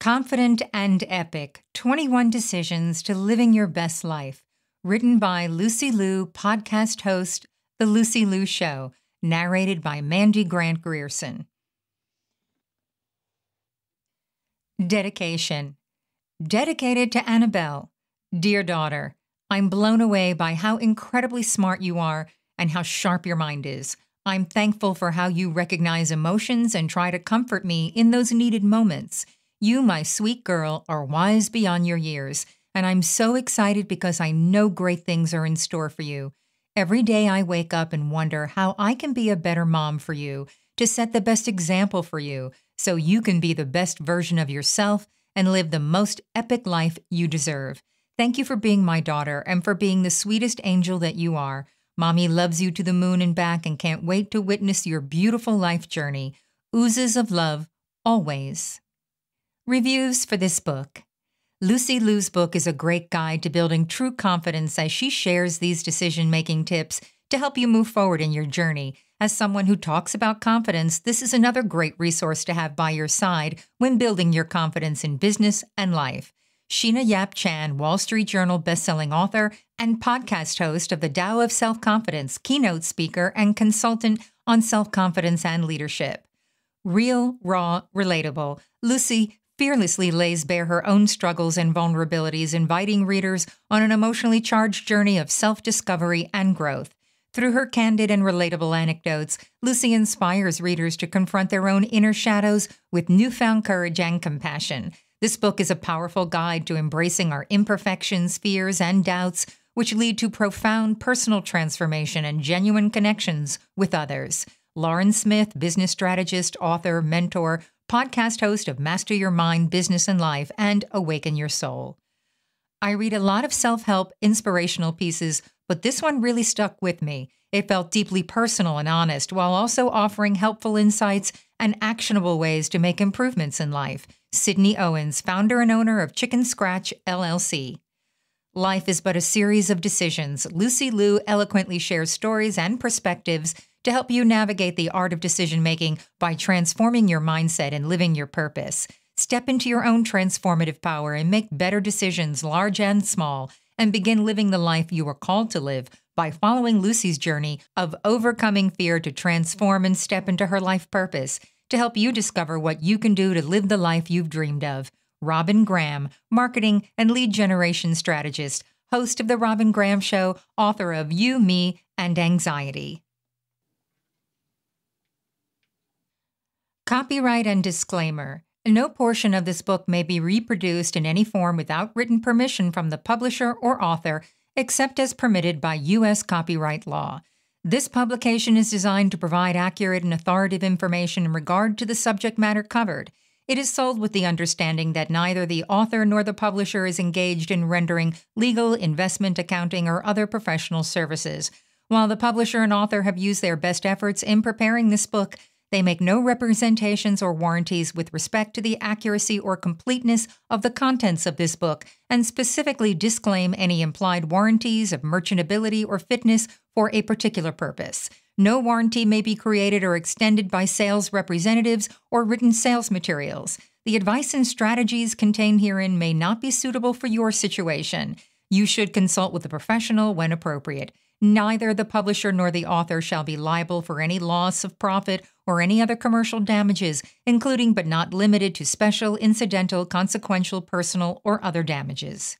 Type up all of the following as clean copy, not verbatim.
Confident and Epic, 21 Decisions to Living Your Best Life. Written by Lucy Liu, podcast host, The Lucy Liu Show. Narrated by Mandy Grant-Grierson. Dedication. Dedicated to Annabelle. Dear daughter, I'm blown away by how incredibly smart you are and how sharp your mind is. I'm thankful for how you recognize emotions and try to comfort me in those needed moments. You, my sweet girl, are wise beyond your years, and I'm so excited because I know great things are in store for you. Every day I wake up and wonder how I can be a better mom for you, to set the best example for you, so you can be the best version of yourself and live the most epic life you deserve. Thank you for being my daughter and for being the sweetest angel that you are. Mommy loves you to the moon and back and can't wait to witness your beautiful life journey. Oozes of love, always. Reviews for this book. Lucy Liu's book is a great guide to building true confidence as she shares these decision-making tips to help you move forward in your journey. As someone who talks about confidence, this is another great resource to have by your side when building your confidence in business and life. Sheena Yap Chan, Wall Street Journal bestselling author and podcast host of the Tao of Self-Confidence, keynote speaker and consultant on self-confidence and leadership. Real, raw, relatable, Lucy fearlessly lays bare her own struggles and vulnerabilities, inviting readers on an emotionally charged journey of self-discovery and growth. Through her candid and relatable anecdotes, Lucy inspires readers to confront their own inner shadows with newfound courage and compassion. This book is a powerful guide to embracing our imperfections, fears, and doubts, which lead to profound personal transformation and genuine connections with others. Lauren Smith, business strategist, author, mentor, podcast host of Master Your Mind, Business and Life, and Awaken Your Soul. I read a lot of self-help, inspirational pieces, but this one really stuck with me. It felt deeply personal and honest, while also offering helpful insights and actionable ways to make improvements in life. Sydney Owens, founder and owner of Chicken Scratch, LLC. Life is but a series of decisions. Lucy Liu eloquently shares stories and perspectives to help you navigate the art of decision-making by transforming your mindset and living your purpose. Step into your own transformative power and make better decisions, large and small, and begin living the life you are called to live by following Lucy's journey of overcoming fear to transform and step into her life purpose to help you discover what you can do to live the life you've dreamed of. Robin Graham, marketing and lead generation strategist, host of The Robin Graham Show, author of You, Me, and Anxiety. Copyright and disclaimer. No portion of this book may be reproduced in any form without written permission from the publisher or author, except as permitted by U.S. copyright law. This publication is designed to provide accurate and authoritative information in regard to the subject matter covered. It is sold with the understanding that neither the author nor the publisher is engaged in rendering legal, investment, accounting, or other professional services. While the publisher and author have used their best efforts in preparing this book, they make no representations or warranties with respect to the accuracy or completeness of the contents of this book, and specifically disclaim any implied warranties of merchantability or fitness for a particular purpose. No warranty may be created or extended by sales representatives or written sales materials. The advice and strategies contained herein may not be suitable for your situation. You should consult with a professional when appropriate. Neither the publisher nor the author shall be liable for any loss of profit or any other commercial damages, including but not limited to special, incidental, consequential, personal, or other damages.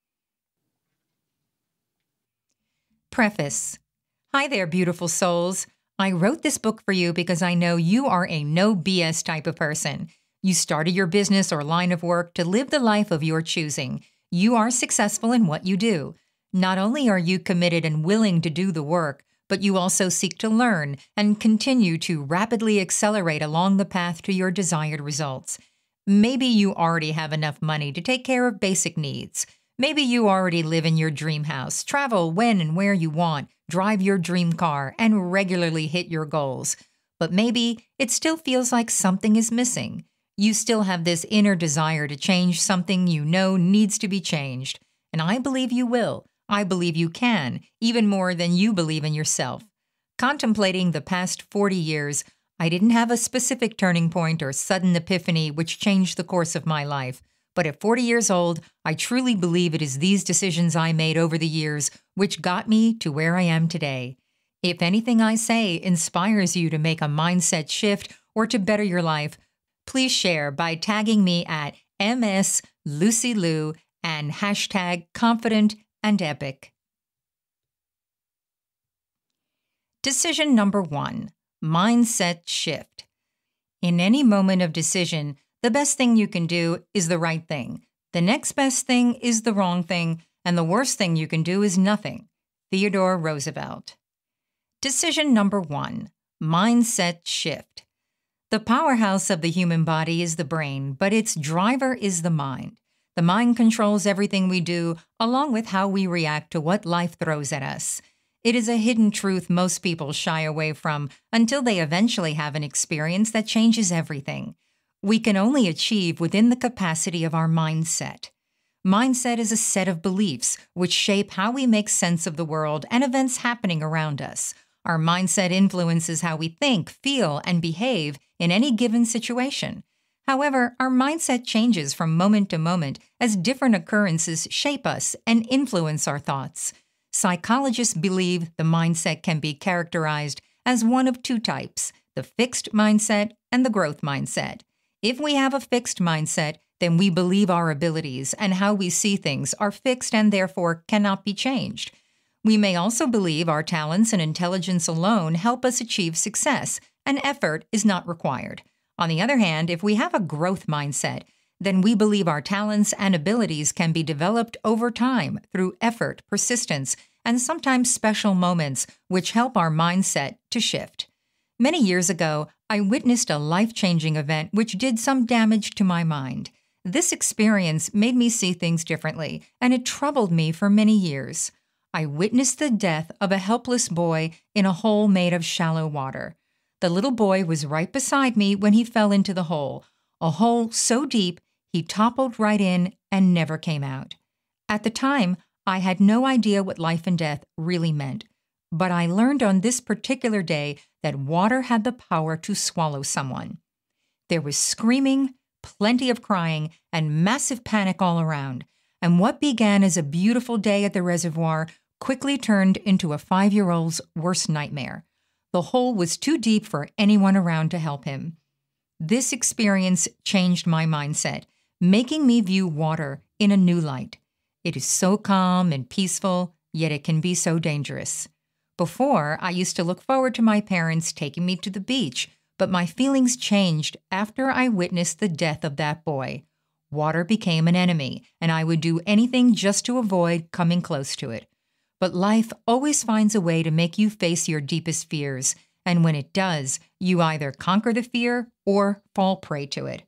Preface. Hi there, beautiful souls. I wrote this book for you because I know you are a no BS type of person. You started your business or line of work to live the life of your choosing. You are successful in what you do. Not only are you committed and willing to do the work, but you also seek to learn and continue to rapidly accelerate along the path to your desired results. Maybe you already have enough money to take care of basic needs. Maybe you already live in your dream house, travel when and where you want, drive your dream car, and regularly hit your goals. But maybe it still feels like something is missing. You still have this inner desire to change something you know needs to be changed. And I believe you will. I believe you can, even more than you believe in yourself. Contemplating the past 40 years, I didn't have a specific turning point or sudden epiphany which changed the course of my life. But at 40 years old, I truly believe it is these decisions I made over the years which got me to where I am today. If anything I say inspires you to make a mindset shift or to better your life, please share by tagging me at MS Lucy Liu and hashtag confident and epic. Decision number 1, mindset shift. In any moment of decision, the best thing you can do is the right thing. The next best thing is the wrong thing, and the worst thing you can do is nothing. Theodore Roosevelt. Decision number 1, mindset shift. The powerhouse of the human body is the brain, but its driver is the mind. The mind controls everything we do, along with how we react to what life throws at us. It is a hidden truth most people shy away from until they eventually have an experience that changes everything. We can only achieve within the capacity of our mindset. Mindset is a set of beliefs which shape how we make sense of the world and events happening around us. Our mindset influences how we think, feel, and behave in any given situation. However, our mindset changes from moment to moment as different occurrences shape us and influence our thoughts. Psychologists believe the mindset can be characterized as one of 2 types, the fixed mindset and the growth mindset. If we have a fixed mindset, then we believe our abilities and how we see things are fixed and therefore cannot be changed. We may also believe our talents and intelligence alone help us achieve success, and effort is not required. On the other hand, if we have a growth mindset, then we believe our talents and abilities can be developed over time through effort, persistence, and sometimes special moments which help our mindset to shift. Many years ago, I witnessed a life-changing event which did some damage to my mind. This experience made me see things differently, and it troubled me for many years. I witnessed the death of a helpless boy in a hole made of shallow water. The little boy was right beside me when he fell into the hole, a hole so deep he toppled right in and never came out. At the time, I had no idea what life and death really meant, but I learned on this particular day that water had the power to swallow someone. There was screaming, plenty of crying, and massive panic all around, and what began as a beautiful day at the reservoir quickly turned into a 5-year-old's worst nightmare. The hole was too deep for anyone around to help him. This experience changed my mindset, making me view water in a new light. It is so calm and peaceful, yet it can be so dangerous. Before, I used to look forward to my parents taking me to the beach, but my feelings changed after I witnessed the death of that boy. Water became an enemy, and I would do anything just to avoid coming close to it. But life always finds a way to make you face your deepest fears, and when it does, you either conquer the fear or fall prey to it.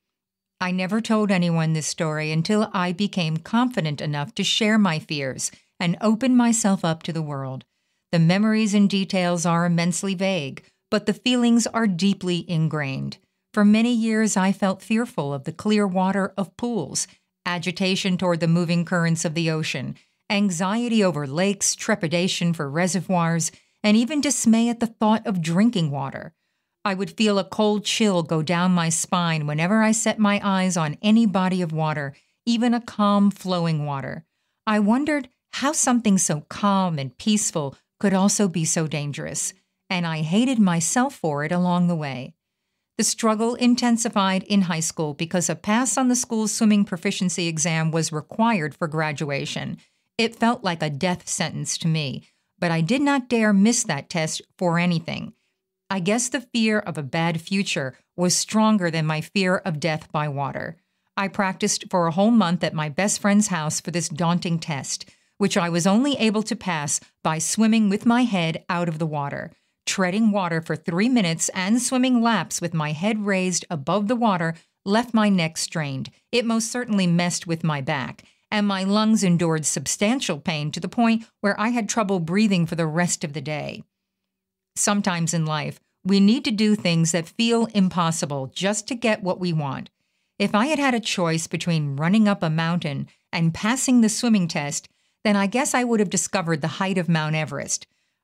I never told anyone this story until I became confident enough to share my fears and open myself up to the world. The memories and details are immensely vague, but the feelings are deeply ingrained. For many years, I felt fearful of the clear water of pools, agitation toward the moving currents of the ocean, anxiety over lakes, trepidation for reservoirs, and even dismay at the thought of drinking water. I would feel a cold chill go down my spine whenever I set my eyes on any body of water, even a calm, flowing water. I wondered how something so calm and peaceful could also be so dangerous, and I hated myself for it along the way. The struggle intensified in high school because a pass on the school's swimming proficiency exam was required for graduation. It felt like a death sentence to me, but I did not dare miss that test for anything. I guess the fear of a bad future was stronger than my fear of death by water. I practiced for a whole month at my best friend's house for this daunting test, which I was only able to pass by swimming with my head out of the water. Treading water for 3 minutes and swimming laps with my head raised above the water left my neck strained. It most certainly messed with my back, and my lungs endured substantial pain to the point where I had trouble breathing for the rest of the day. Sometimes in life, we need to do things that feel impossible just to get what we want. If I had had a choice between running up a mountain and passing the swimming test, then I guess I would have discovered the height of Mount Everest.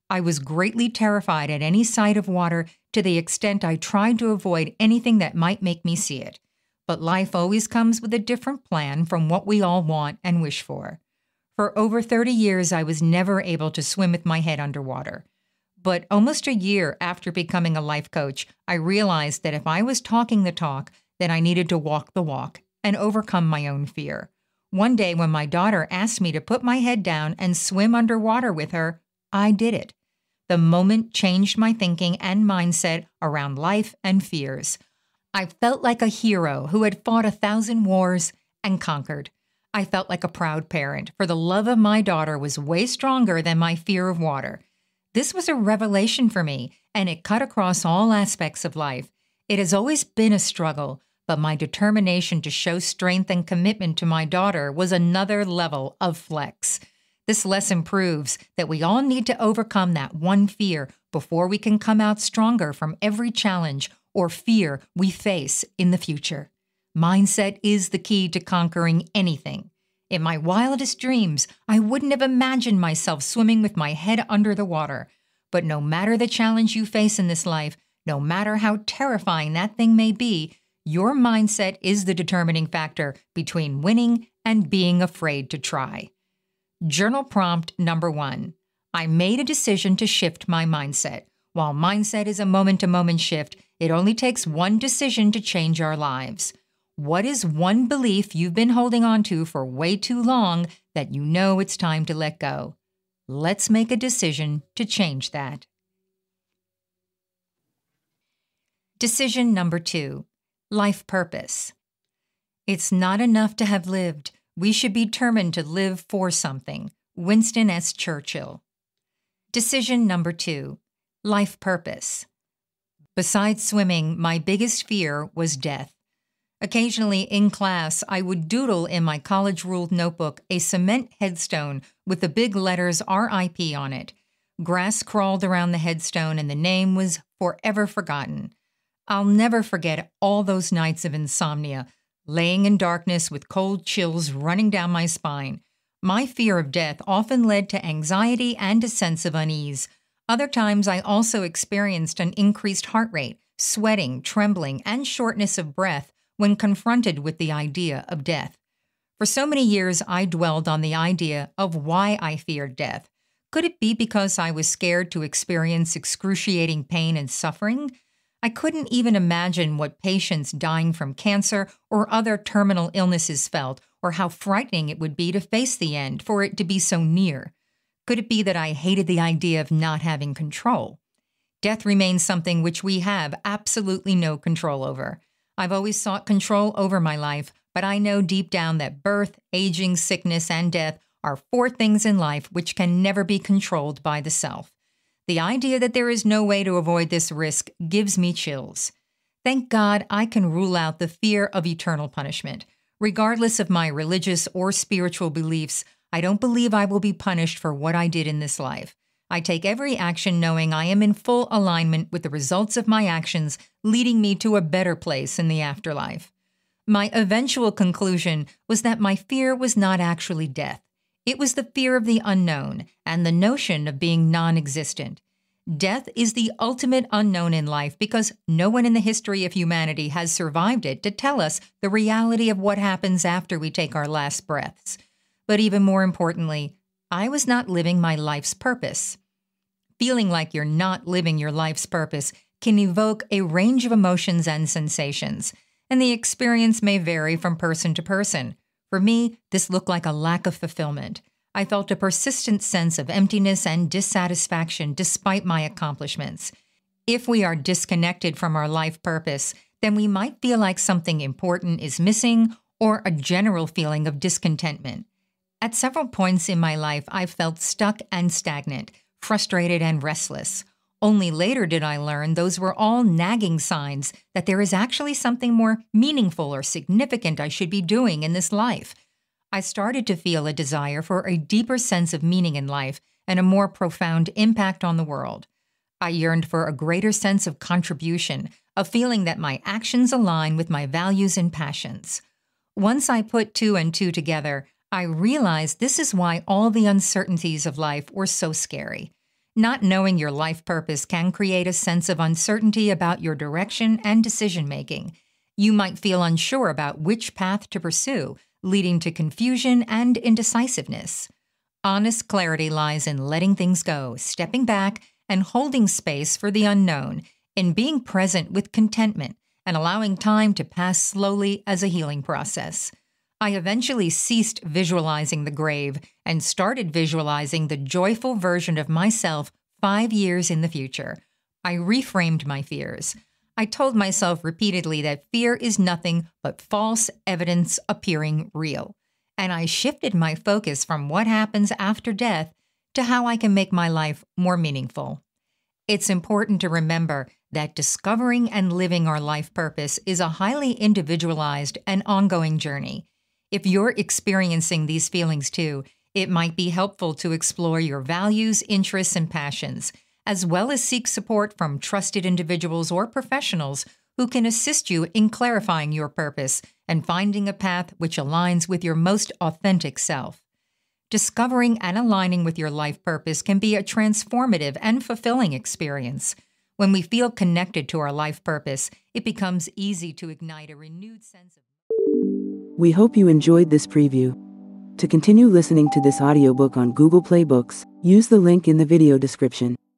I was greatly terrified at any sight of water to the extent I tried to avoid anything that might make me see it. But life always comes with a different plan from what we all want and wish for. For over 30 years, I was never able to swim with my head underwater. But almost a year after becoming a life coach, I realized that if I was talking the talk, then I needed to walk the walk and overcome my own fear. One day when my daughter asked me to put my head down and swim underwater with her, I did it. The moment changed my thinking and mindset around life and fears. I felt like a hero who had fought 1,000 wars and conquered. I felt like a proud parent, for the love of my daughter was way stronger than my fear of water. This was a revelation for me, and it cut across all aspects of life. It has always been a struggle, but my determination to show strength and commitment to my daughter was another level of flex. This lesson proves that we all need to overcome that one fear before we can come out stronger from every challenge or fear we face in the future. Mindset is the key to conquering anything. In my wildest dreams, I wouldn't have imagined myself swimming with my head under the water. But no matter the challenge you face in this life, no matter how terrifying that thing may be, your mindset is the determining factor between winning and being afraid to try. Journal prompt number 1. I made a decision to shift my mindset. While mindset is a moment-to-moment shift, it only takes one decision to change our lives. What is one belief you've been holding on to for way too long that you know it's time to let go? Let's make a decision to change that. Decision number 2. Life purpose. It's not enough to have lived. We should be determined to live for something. Winston S. Churchill. Decision number 2. Life purpose. Besides swimming, my biggest fear was death. Occasionally in class, I would doodle in my college-ruled notebook a cement headstone with the big letters RIP on it. Grass crawled around the headstone and the name was forever forgotten. I'll never forget all those nights of insomnia, laying in darkness with cold chills running down my spine. My fear of death often led to anxiety and a sense of unease. Other times I also experienced an increased heart rate, sweating, trembling, and shortness of breath when confronted with the idea of death. For so many years, I dwelled on the idea of why I feared death. Could it be because I was scared to experience excruciating pain and suffering? I couldn't even imagine what patients dying from cancer or other terminal illnesses felt, or how frightening it would be to face the end, for it to be so near. Could it be that I hated the idea of not having control? Death remains something which we have absolutely no control over. I've always sought control over my life, but I know deep down that birth, aging, sickness, and death are 4 things in life which can never be controlled by the self. The idea that there is no way to avoid this risk gives me chills. Thank God I can rule out the fear of eternal punishment. Regardless of my religious or spiritual beliefs, I don't believe I will be punished for what I did in this life. I take every action knowing I am in full alignment with the results of my actions, leading me to a better place in the afterlife. My eventual conclusion was that my fear was not actually death. It was the fear of the unknown and the notion of being non-existent. Death is the ultimate unknown in life because no one in the history of humanity has survived it to tell us the reality of what happens after we take our last breaths. But even more importantly, I was not living my life's purpose. Feeling like you're not living your life's purpose can evoke a range of emotions and sensations, and the experience may vary from person to person. For me, this looked like a lack of fulfillment. I felt a persistent sense of emptiness and dissatisfaction despite my accomplishments. If we are disconnected from our life purpose, then we might feel like something important is missing or a general feeling of discontentment. At several points in my life, I felt stuck and stagnant, frustrated and restless. Only later did I learn those were all nagging signs that there is actually something more meaningful or significant I should be doing in this life. I started to feel a desire for a deeper sense of meaning in life and a more profound impact on the world. I yearned for a greater sense of contribution, a feeling that my actions align with my values and passions. Once I put 2 and 2 together, I realized this is why all the uncertainties of life were so scary. Not knowing your life purpose can create a sense of uncertainty about your direction and decision-making. You might feel unsure about which path to pursue, leading to confusion and indecisiveness. Honest clarity lies in letting things go, stepping back, and holding space for the unknown, in being present with contentment and allowing time to pass slowly as a healing process. I eventually ceased visualizing the grave and started visualizing the joyful version of myself 5 years in the future. I reframed my fears. I told myself repeatedly that fear is nothing but false evidence appearing real. And I shifted my focus from what happens after death to how I can make my life more meaningful. It's important to remember that discovering and living our life purpose is a highly individualized and ongoing journey. If you're experiencing these feelings too, it might be helpful to explore your values, interests, and passions, as well as seek support from trusted individuals or professionals who can assist you in clarifying your purpose and finding a path which aligns with your most authentic self. Discovering and aligning with your life purpose can be a transformative and fulfilling experience. When we feel connected to our life purpose, it becomes easy to ignite a renewed sense of... We hope you enjoyed this preview. To continue listening to this audiobook on Google Play Books, use the link in the video description.